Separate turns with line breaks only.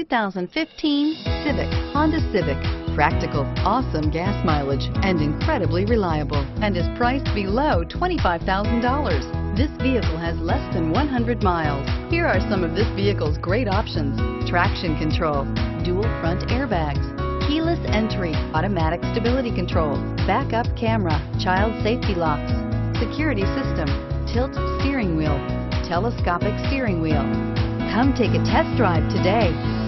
2015 Civic, Honda Civic. Practical, awesome gas mileage, and incredibly reliable, and is priced below $25,000. This vehicle has less than 100 miles. Here are some of this vehicle's great options: traction control, dual front airbags, keyless entry, automatic stability control, backup camera, child safety locks, security system, tilt steering wheel, telescopic steering wheel. Come take a test drive today.